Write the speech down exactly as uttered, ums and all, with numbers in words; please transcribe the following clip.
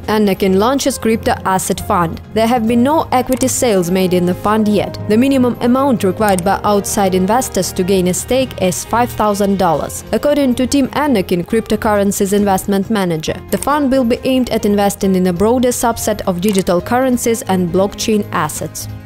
Enneking launches crypto asset fund. There have been no equity sales made in the fund yet. The minimum amount required by outside investors to gain a stake is five thousand dollars. According to Tim Enneking, cryptocurrencies investment manager, the fund will be aimed at investing in a broader subset of digital currencies and blockchain assets.